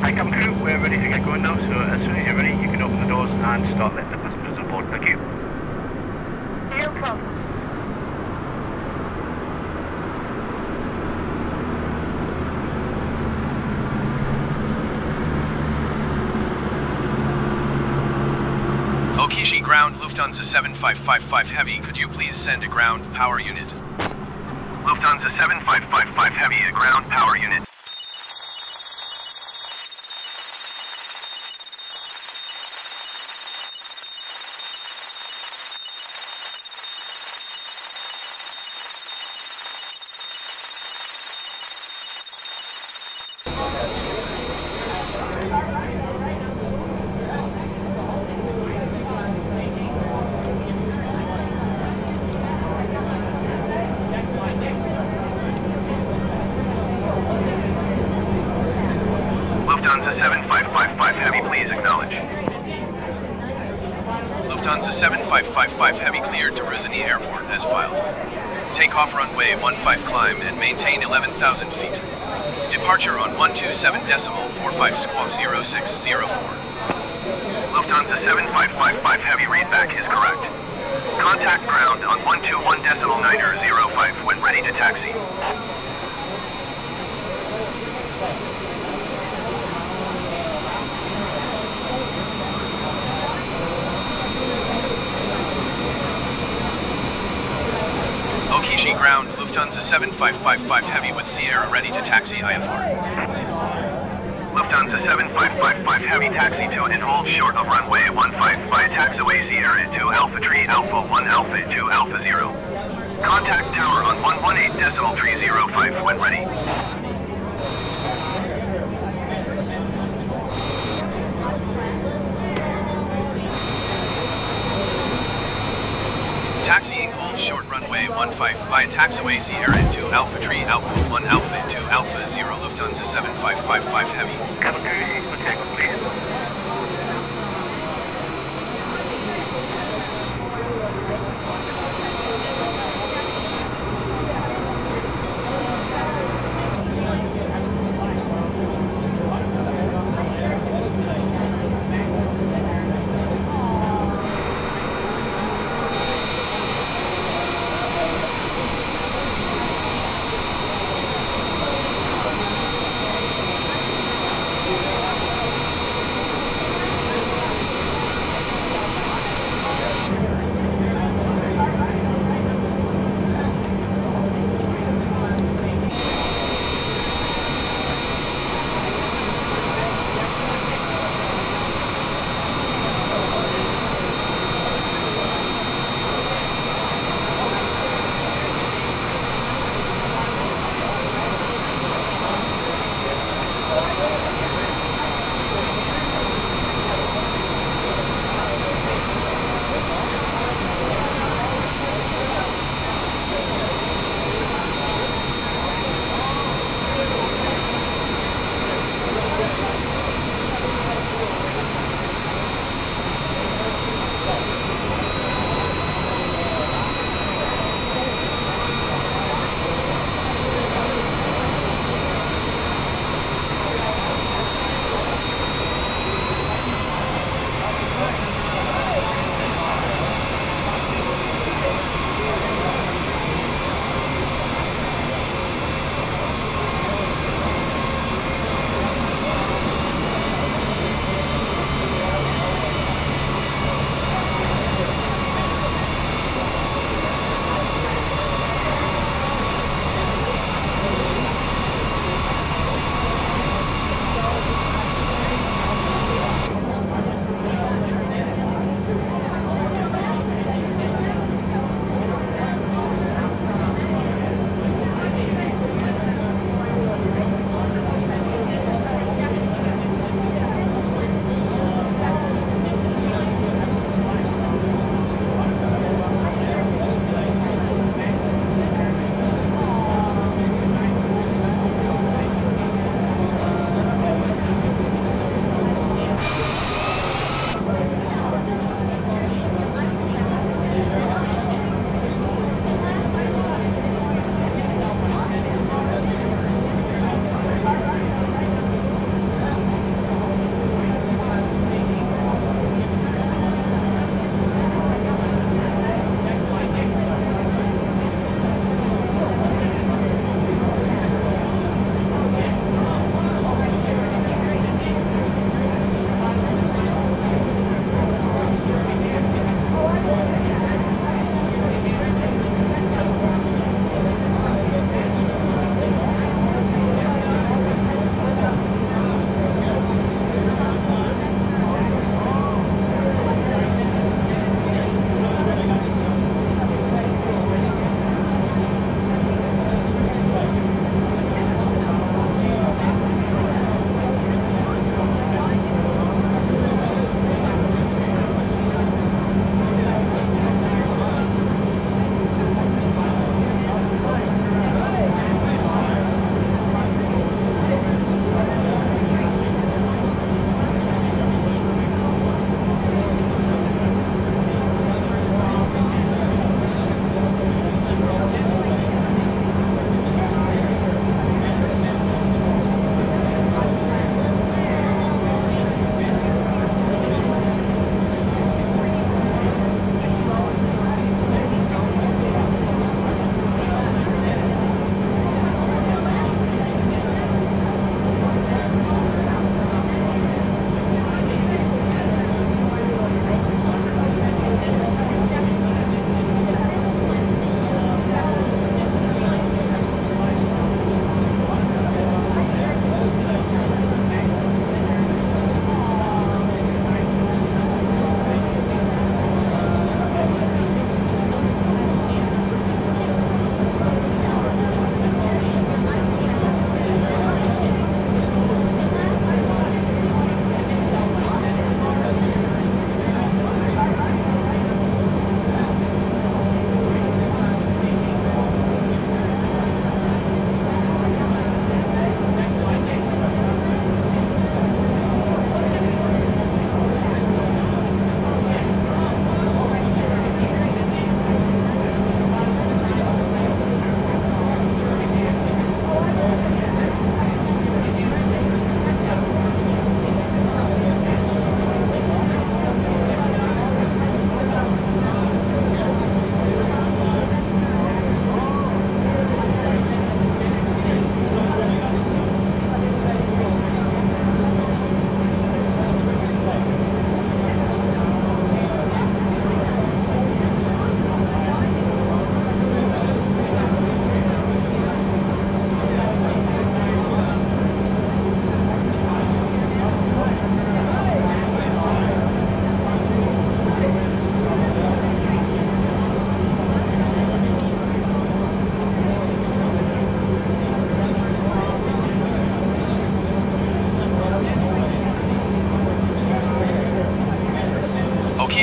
Hi, cabin crew, we're ready to get going now, so as soon as you're ready, you can open the doors and start letting the passengers on board. Thank you. No problem. Okishi ground, Lufthansa 7555 Heavy, could you please send a ground power unit? Lufthansa 7555 Heavy, a ground power unit. Lufthansa 7555 Heavy, please acknowledge. Lufthansa 7555 Heavy cleared to Ruzhny Airport as filed. Take off runway 15 climb and maintain 11,000 feet. Departure on 127.45 Lufthansa 7555 Heavy, readback is correct. Contact ground on 121.905 when ready to taxi. Okishi ground, Lufthansa 7555 Heavy with Sierra ready to taxi IFR. Lufthansa 7555 Heavy, taxi to and hold short of runway 15 via taxiway Sierra to Alpha Tree Alpha 1 Alpha to Alpha 0. Contact tower on 118.305 when ready. Taxiing hold short runway 15 via taxiway Sierra to Alpha Tree Alpha 1 Alpha to Alpha 0 Lufthansa 7555 Heavy. Cabin crew, for takeoff, please.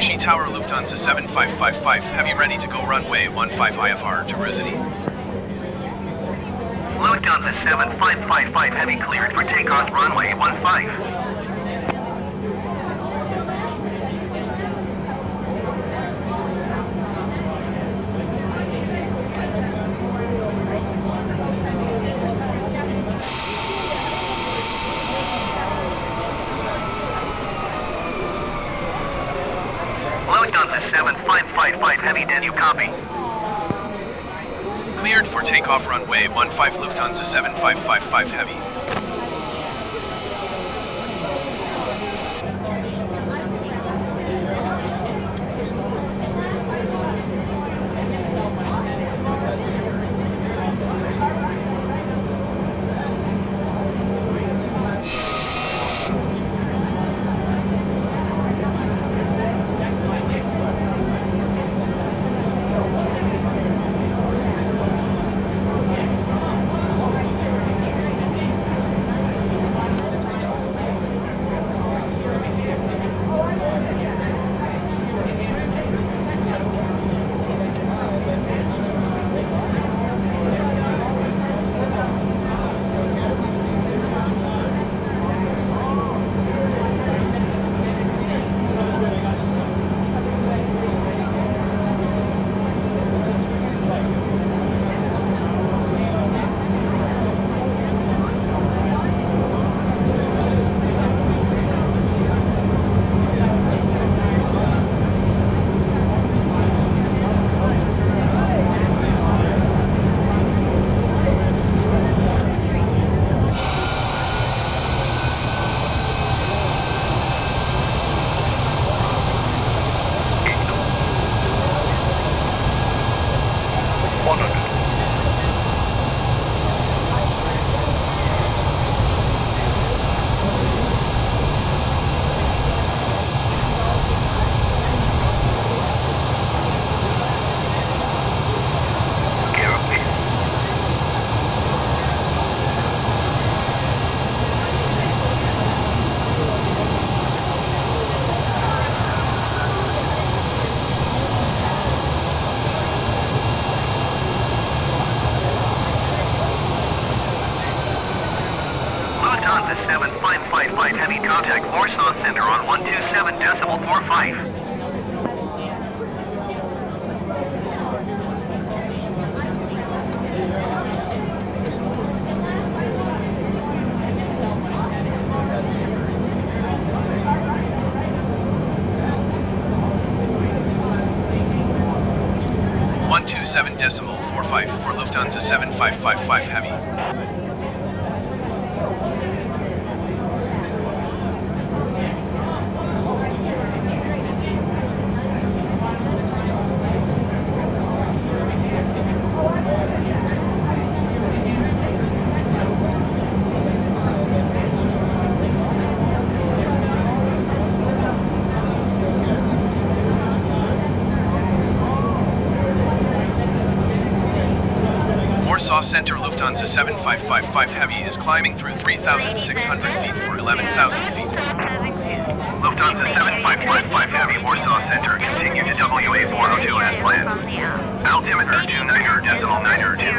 Vichy Tower Lufthansa 7555 Heavy ready to go runway 15 IFR to Ruzini. Lufthansa 7555 Heavy cleared for takeoff runway 15. Lufthansa 7555 Heavy, did you copy? Cleared for takeoff runway 15 Lufthansa 7555 Heavy. Lufthansa 7555 Heavy, contact Warsaw Center on 127.45. .45 for Lufthansa 7555 Heavy. Warsaw Center Lufthansa 7555 Heavy is climbing through 3,600 feet for 11,000 feet. Lufthansa 7555 Heavy, Warsaw Center, continue to WA 402 as planned. Altimeter 29.902.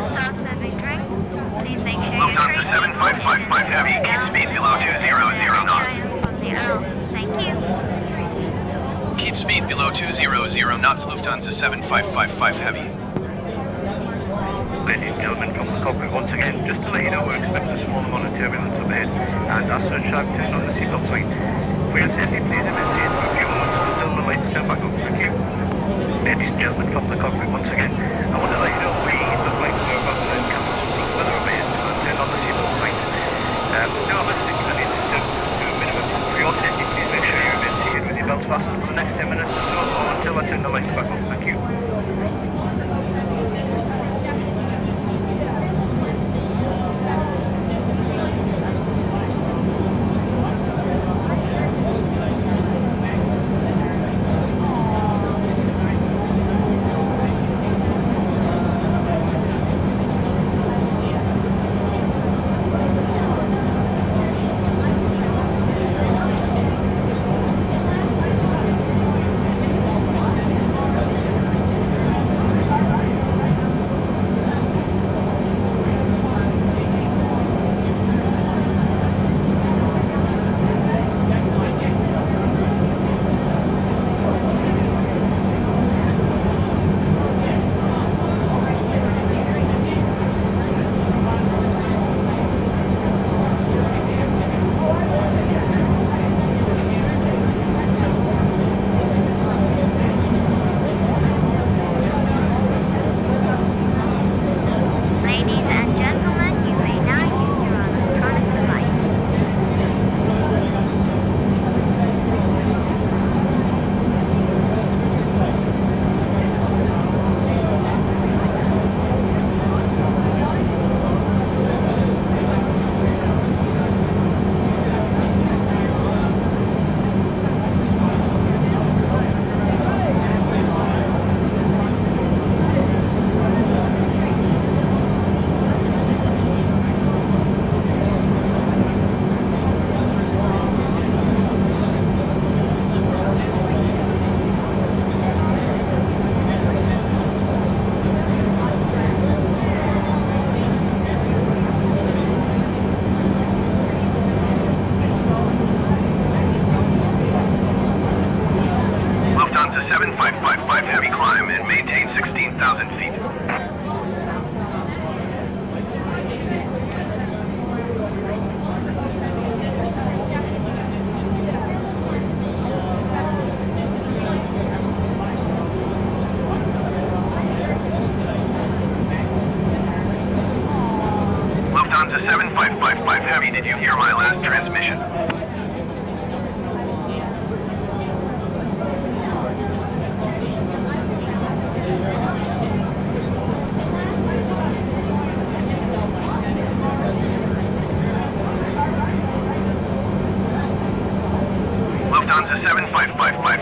Lufthansa 7555 Heavy, keep speed below 200 knots. Thank you. Keep speed below 200 knots Lufthansa 7555 Heavy. Ladies and gentlemen, from the cockpit once again, just to let you know we're expecting a small amount of turbulence overhead, and as such I've turned on the seatbelt sign. For your safety, please remain seated for a few moments until the lights turn back on. Thank you. Ladies and gentlemen, from the cockpit once again, I want to let you know we, the flight crew, are about to encounter some rough weather overhead, so I've turned on the seatbelt sign. Do have a stick to do a minimum. For your safety, please make sure you remain seated with your belts fastened for the next 10 minutes or so, or until I turn the lights back on. Thank you.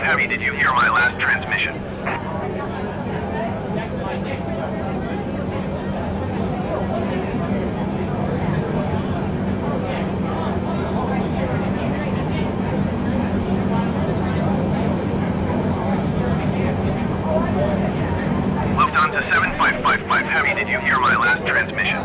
Heavy, did you hear my last transmission? Lufthansa 7555 Heavy, did you hear my last transmission?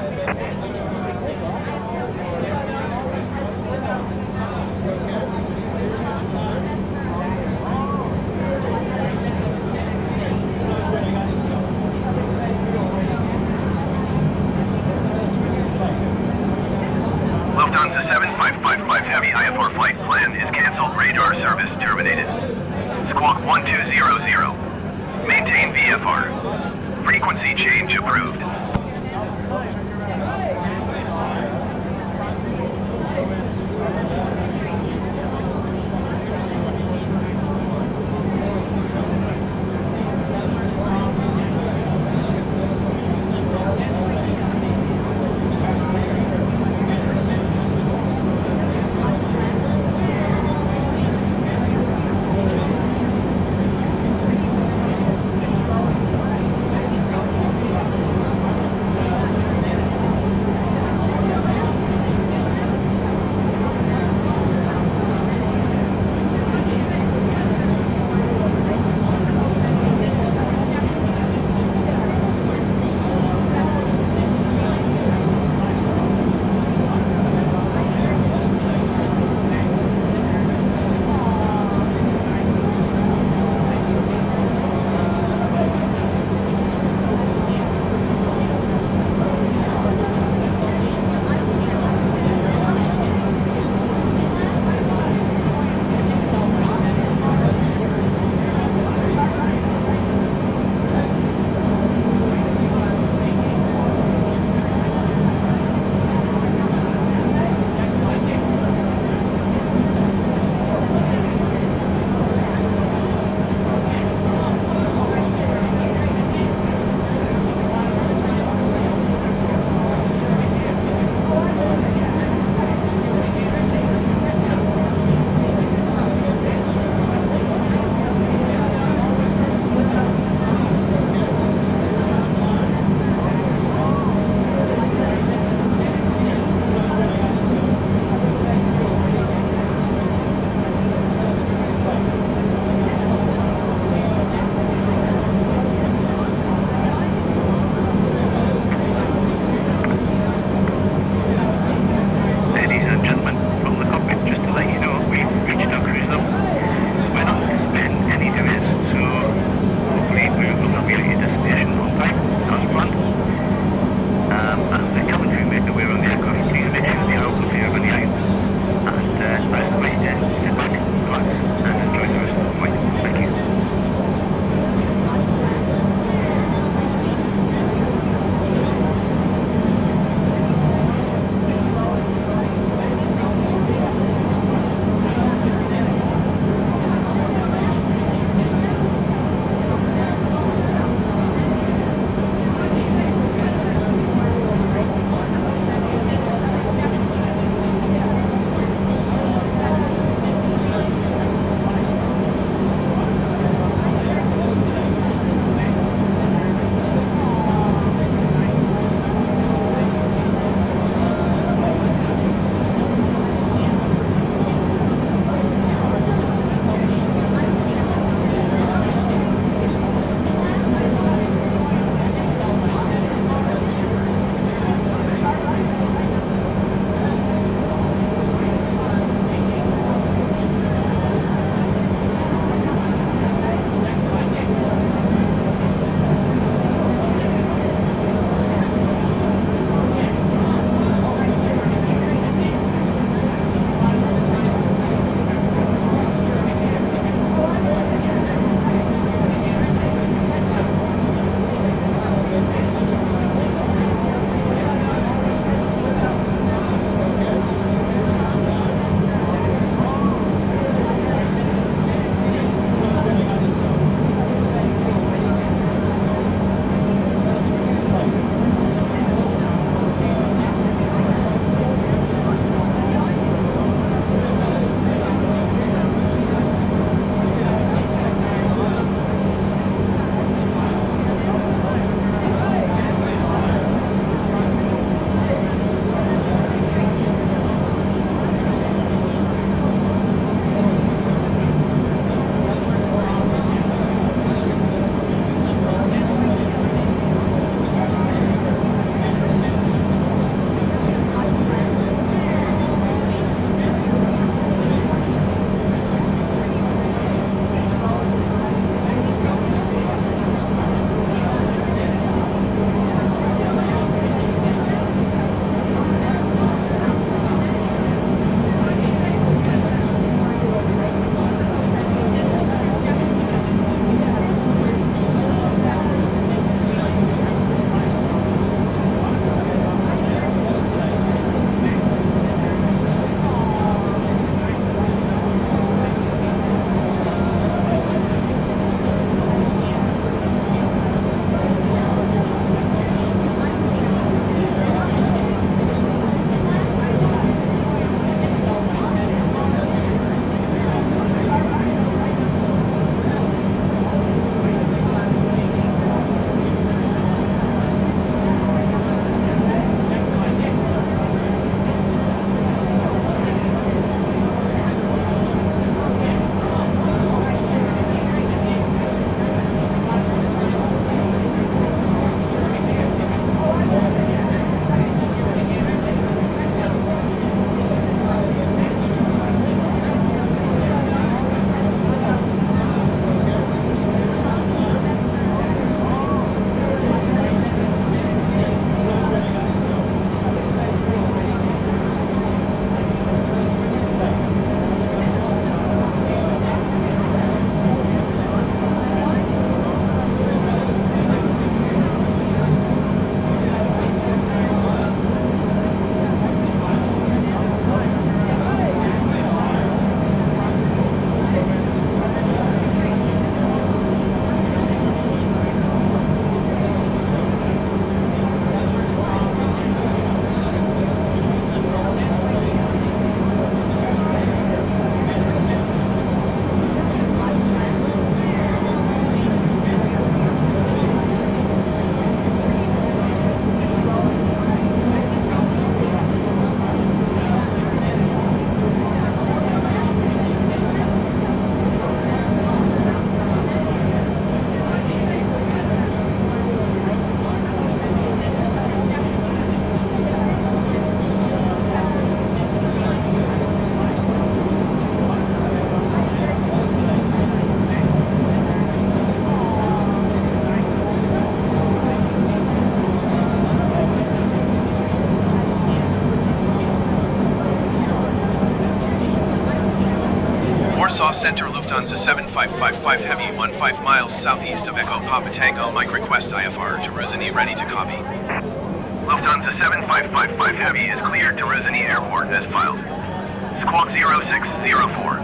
Warsaw Center Lufthansa 7555 Heavy 15 miles southeast of Echo Papa Tango. Mike request IFR to Ruzhny, ready to copy. Lufthansa 7555 Heavy is cleared to Ruzhny Airport as filed. Squawk 0604.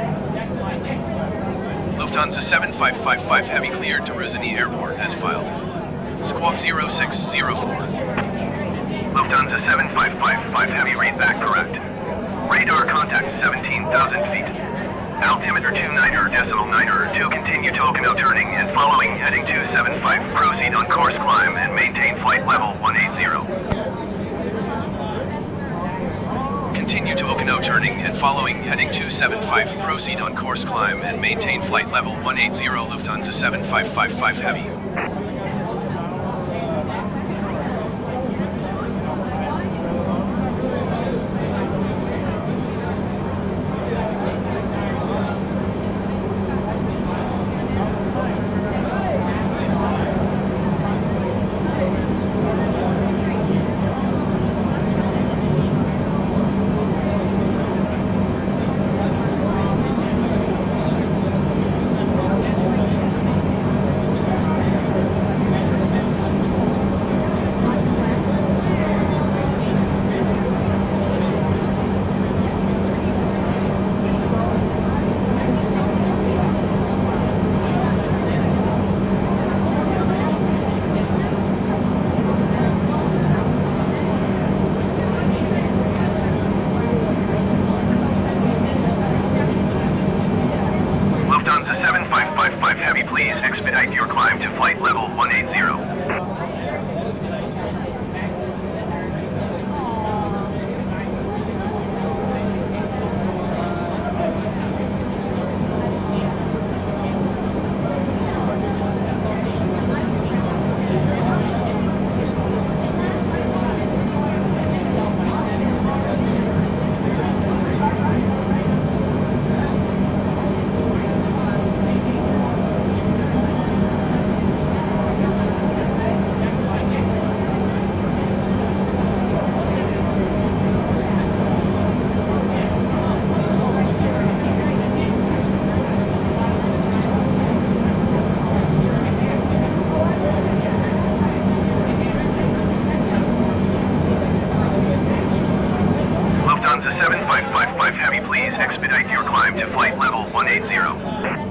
Lufthansa 7555 Heavy cleared to Ruzhny Airport as filed. Squawk 0604. Lufthansa 7555 Heavy, read back correct. Radar contact 17,000 feet. Altimeter 29er, continue to Okino turning and following heading 275. Proceed on course climb and maintain flight level 180. Continue to Okino turning and following heading 275. Proceed on course climb and maintain flight level 180. Lufthansa 7555 Heavy. Lufthansa 7555 Heavy, please expedite your climb to flight level 180. Lufthansa 7555 Heavy, please expedite your climb to flight level 180.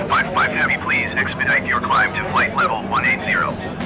755 Heavy, please expedite your climb to flight level 180.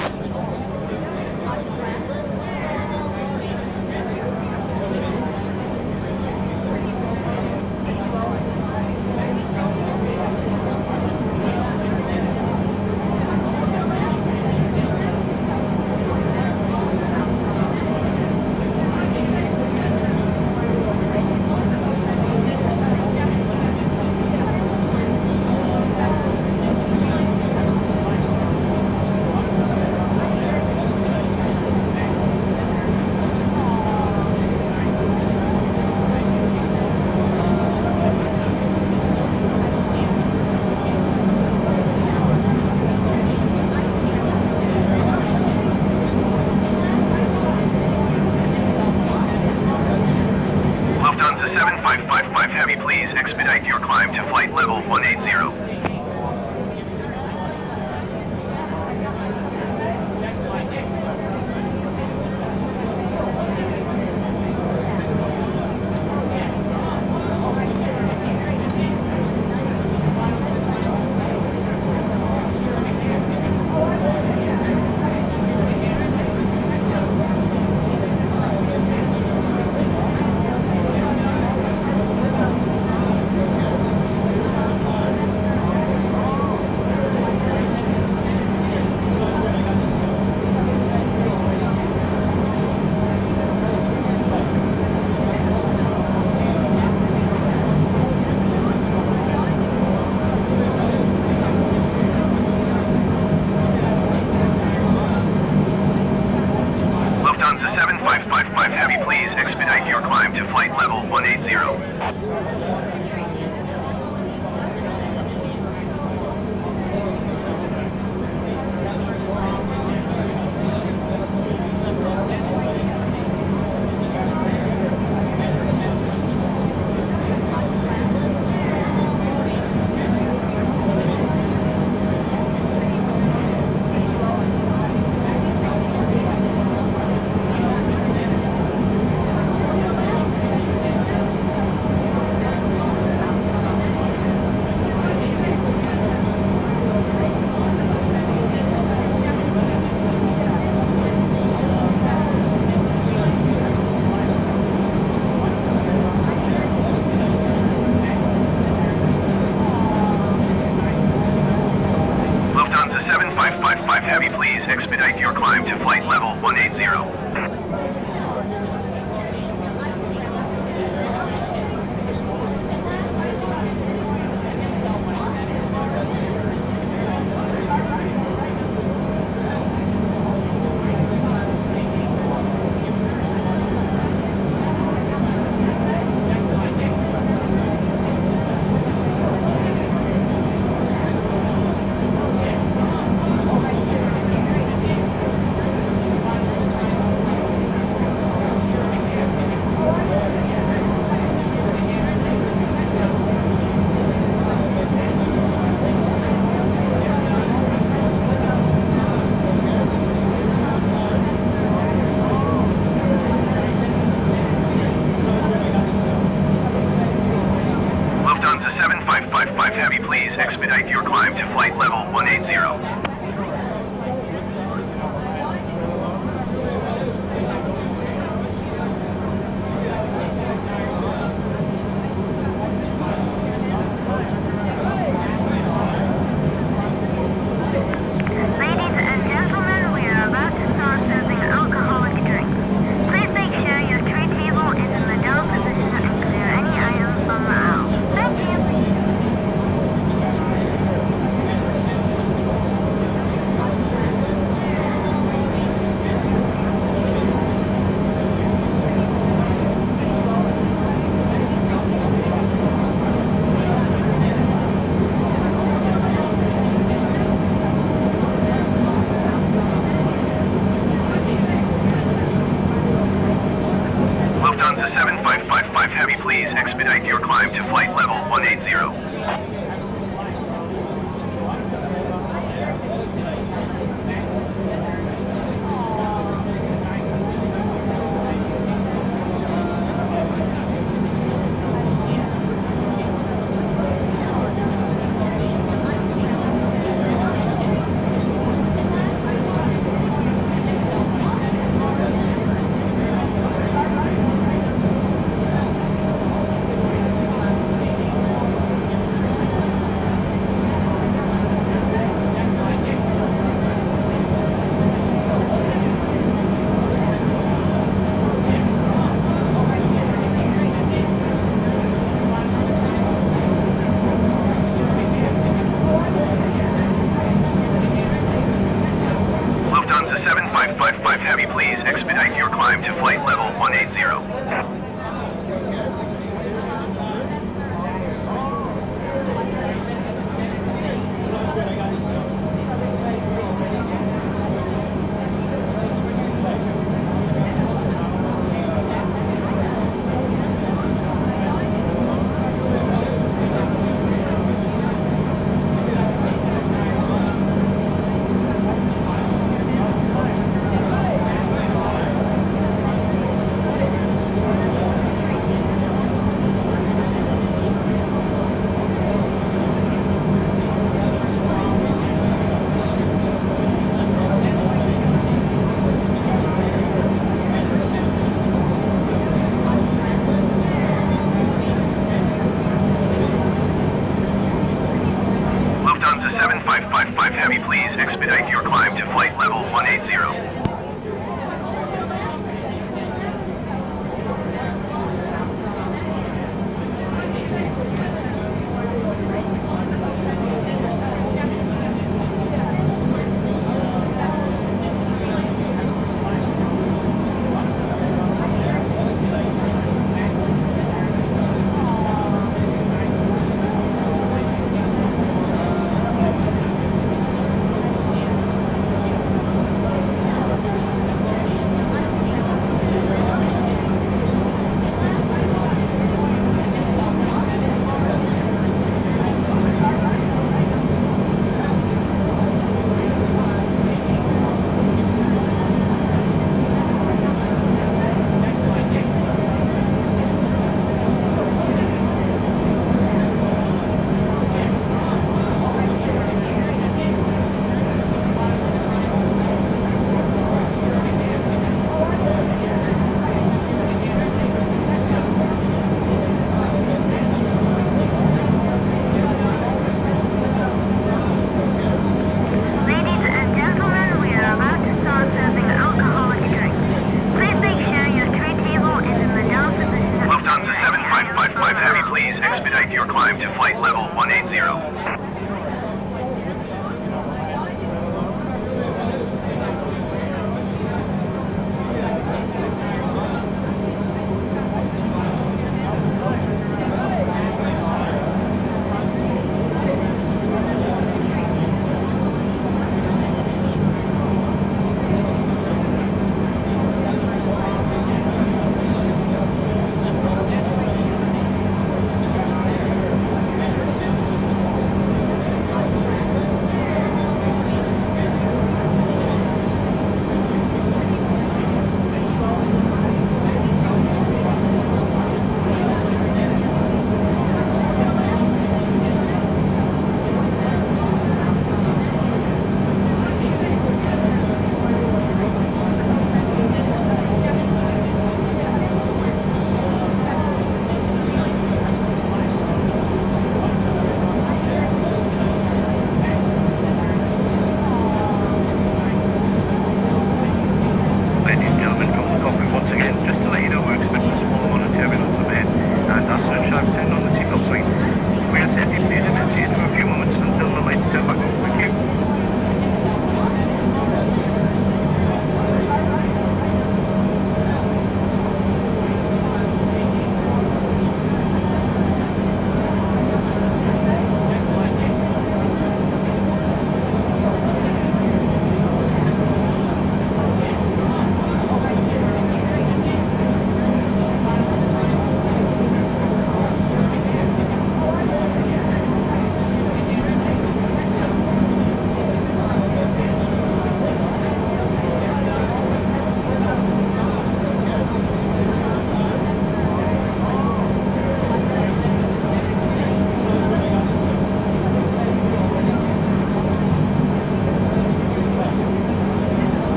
1555 Heavy, please expedite your climb to flight level 180.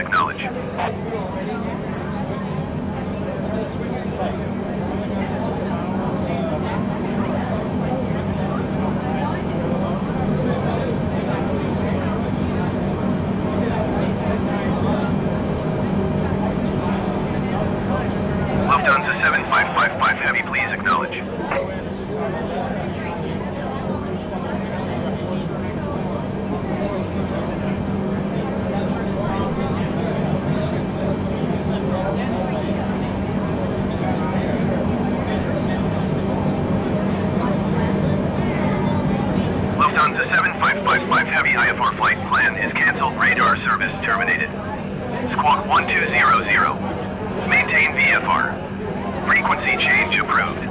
acknowledge. Lufthansa 7555 Heavy, please acknowledge. Lufthansa 7555 Heavy IFR flight plan is cancelled. Radar service terminated. Squawk 1200. Maintain VFR. Frequency change approved.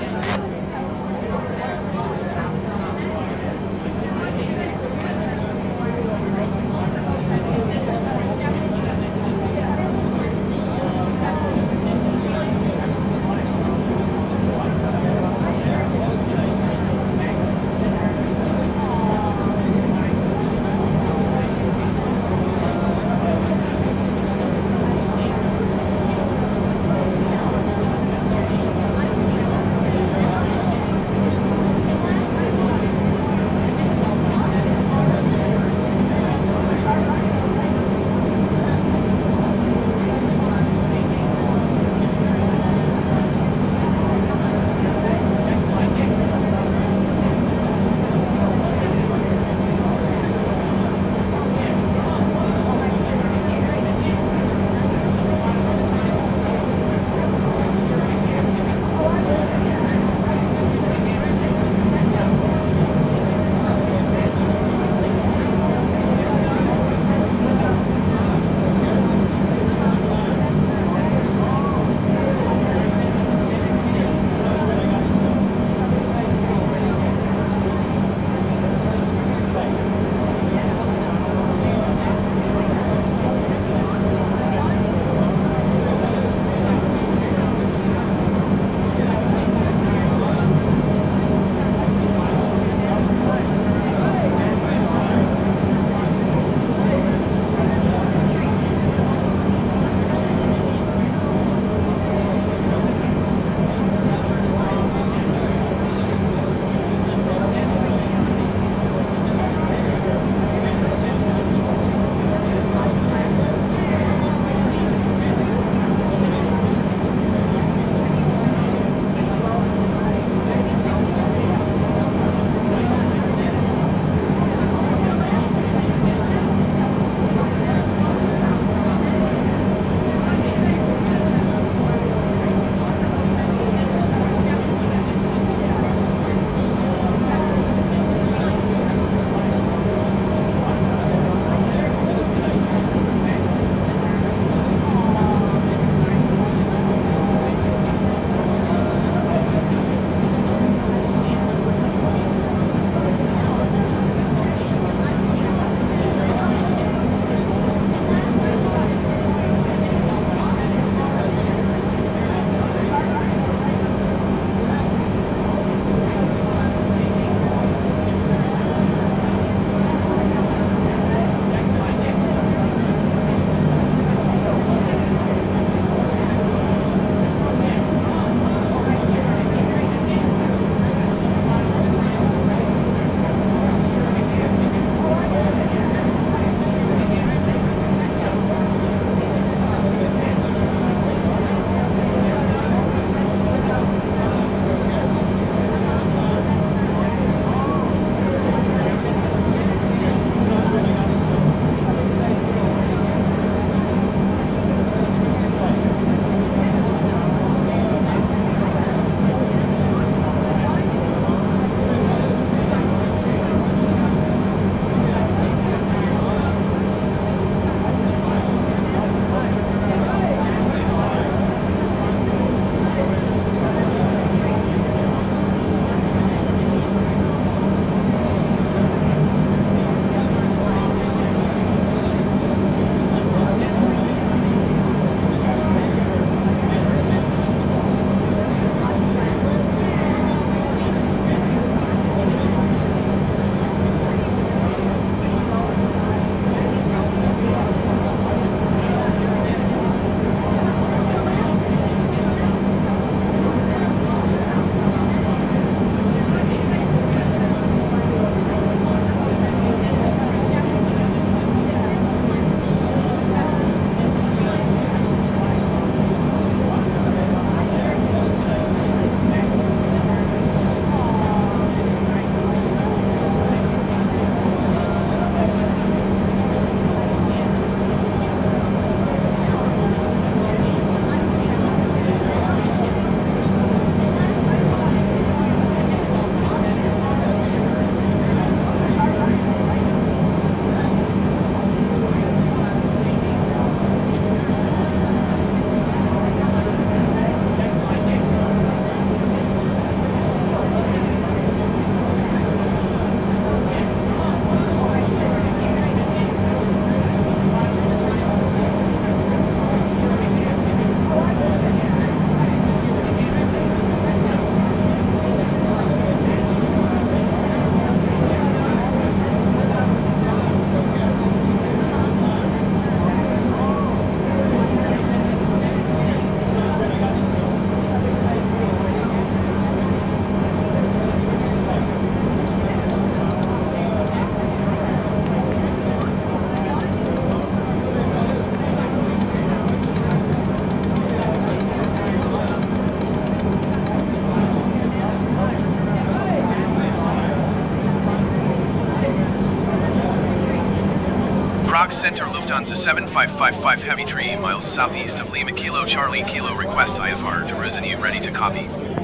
Prague Center Lufthansa 7555 Heavy 3 miles southeast of Lima Kilo Charlie Kilo request IFR to Ruzhny ready to copy.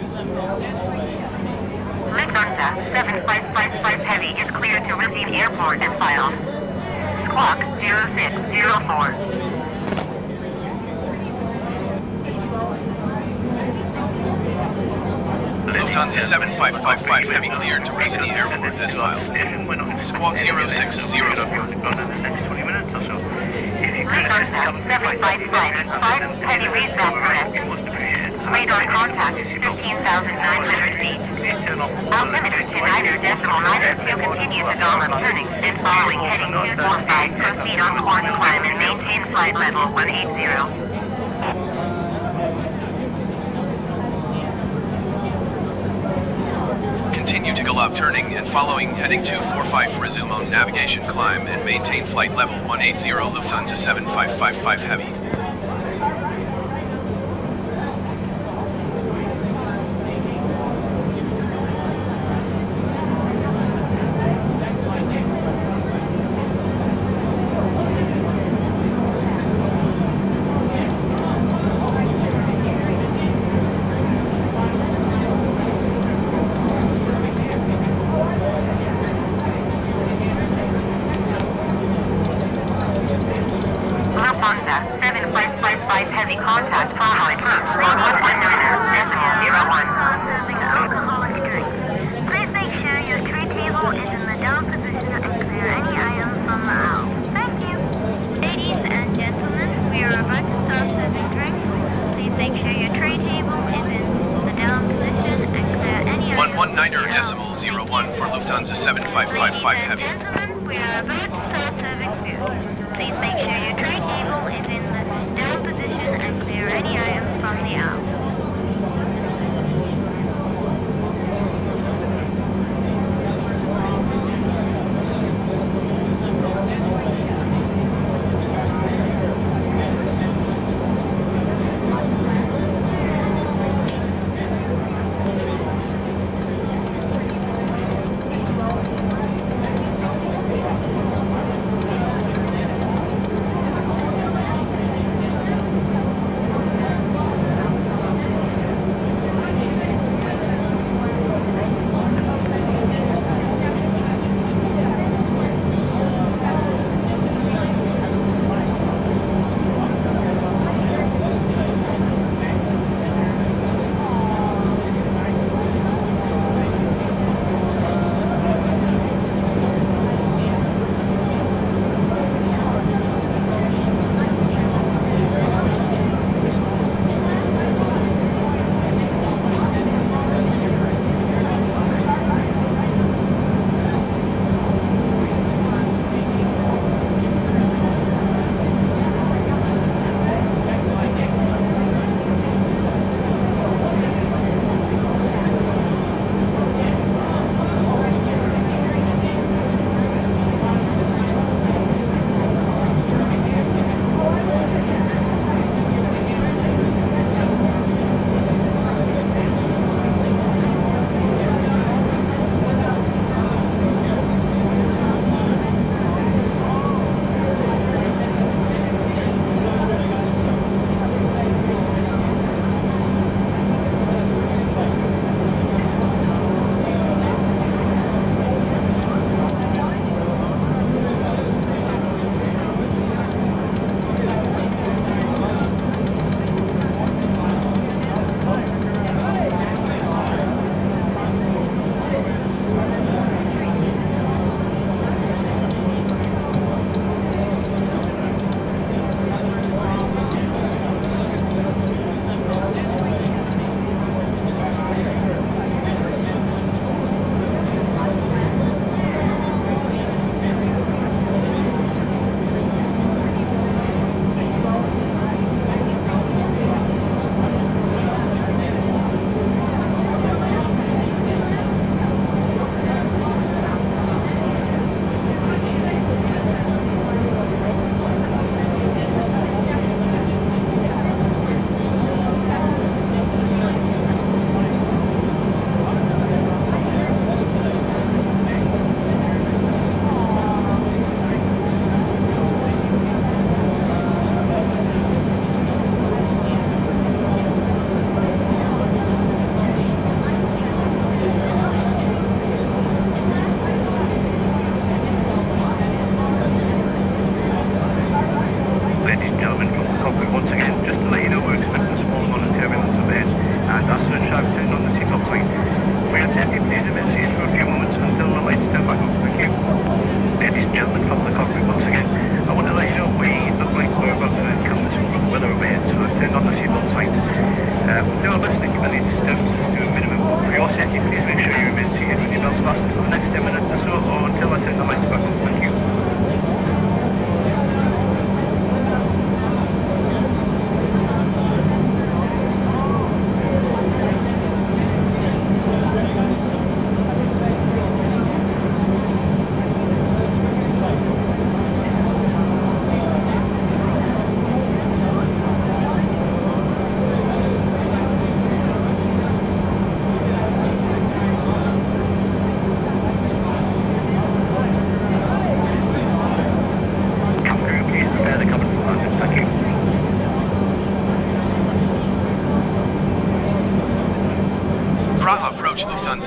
Lufthansa 7555 Heavy is cleared to Ruzhny Airport as filed. Squawk 0604. Lufthansa 7555 Heavy cleared to Ruzhny Airport as filed. Squawk 0604. Lufthansa 7555 Heavy reads that correct. Radar contact 15,900 feet. Altimeter to niter decimal niter to continue the Dahlem turning and following heading 245 proceed on course climb and maintain flight level 180. Continue to go up turning and following heading 245 resume on navigation climb and maintain flight level 180 Lufthansa 7555 Heavy. Lufthansa 7555 Heavy contact following on 119.01. Alcoholic drinks. Please make sure your tray table is in the down position and clear any items from the aisle. Thank you. Ladies and gentlemen, we are about to start serving drinks. Please make sure your tray table is in the down position and clear any items. 119.01 for Lufthansa 7555 Heavy. Ladies and gentlemen, we are about to start serving food. Please make sure your tray table is in the down position and clear any items from the aisle.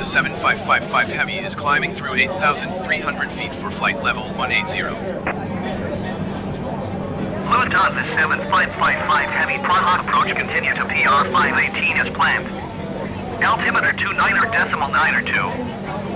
7555 Heavy is climbing through 8,300 feet for flight level 180. Lufthansa 7555 Heavy Prague approach continue to PR 518 as planned. Altimeter 29.92.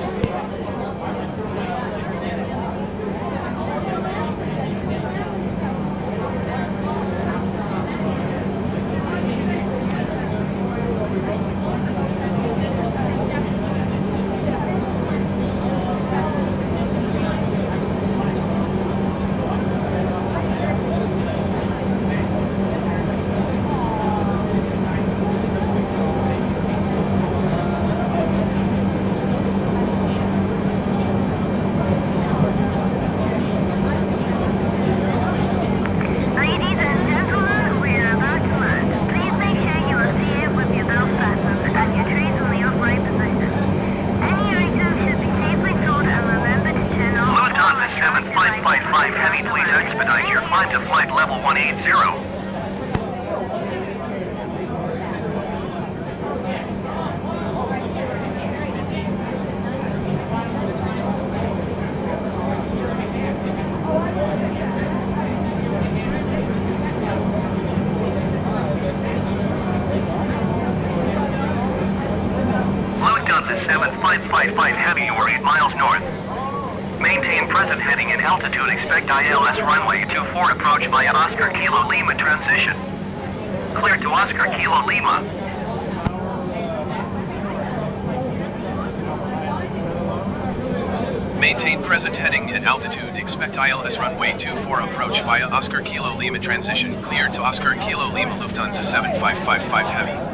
Lufthansa 7555 Heavy, you're 8 miles north. Maintain present heading and altitude. Expect ILS runway 24 approach via Oscar Kilo Lima transition. Clear to Oscar Kilo Lima. Maintain present heading and altitude. Expect ILS runway 24 approach via Oscar Kilo Lima transition. Clear to Oscar Kilo Lima. Lufthansa 7555 Heavy.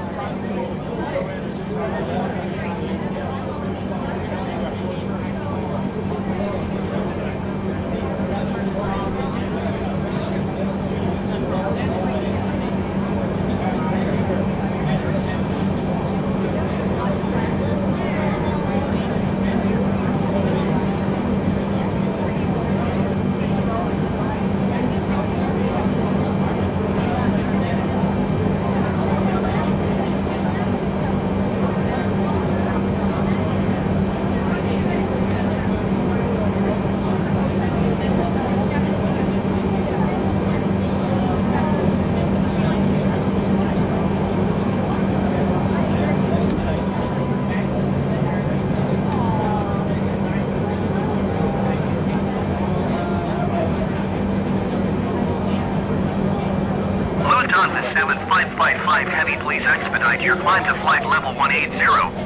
Lufthansa 7555 Heavy, please expedite your climb to flight level 180.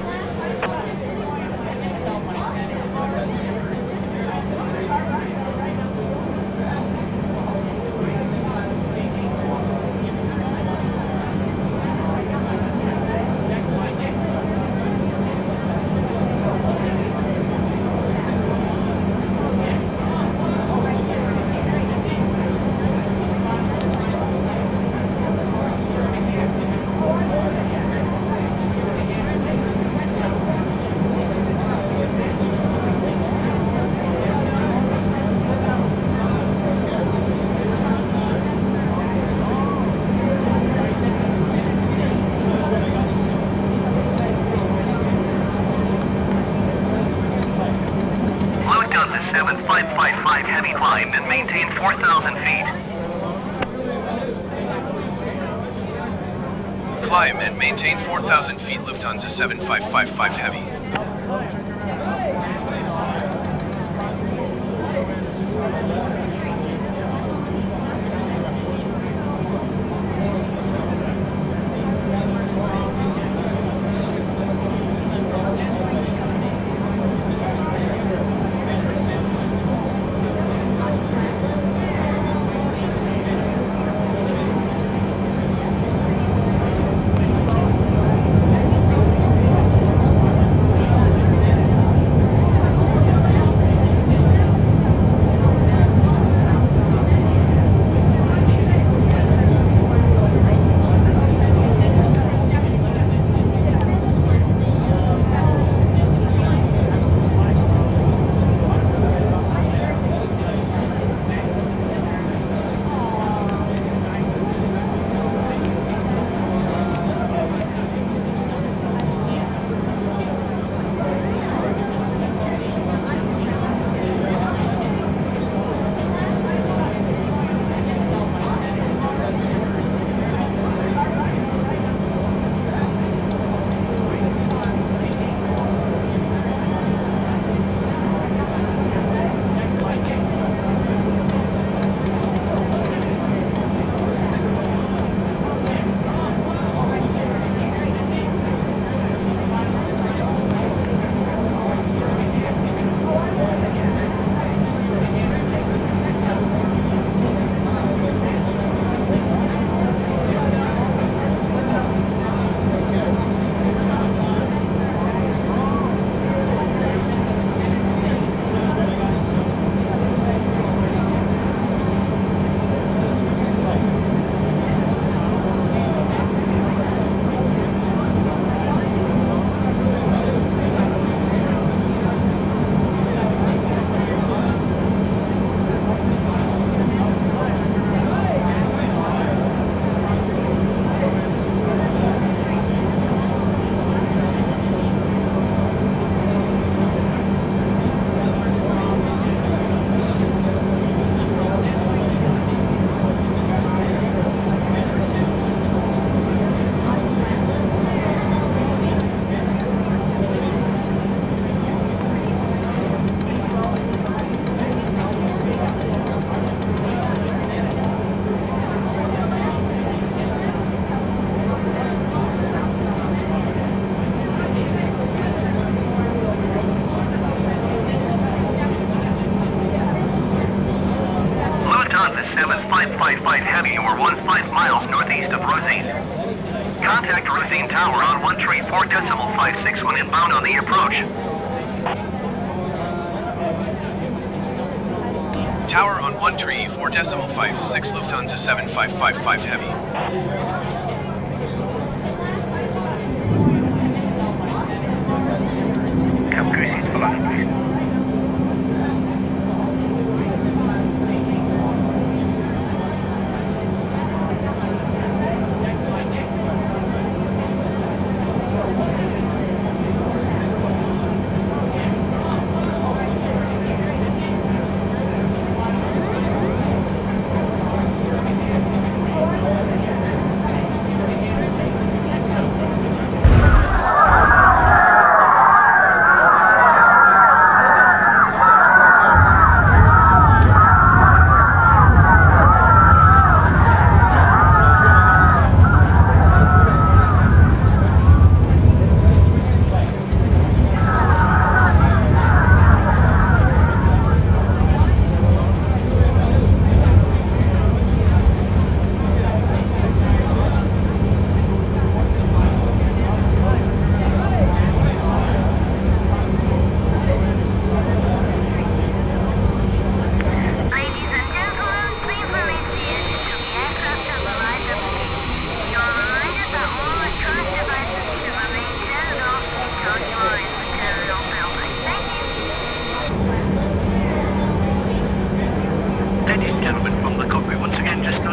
Lufthansa 7555 Heavy, climb and maintain 4,000 feet. Climb and maintain 4,000 feet. Lufthansa 7555 Heavy. 7555 Heavy, or 15 miles northeast of Rosine. Contact Rosine Tower on 134.56 when inbound on the approach. Tower on 134.56, Lufthansa 7555 Heavy. Cam cruises for last, please.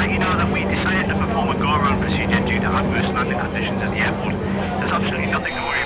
Absolutely nothing to worry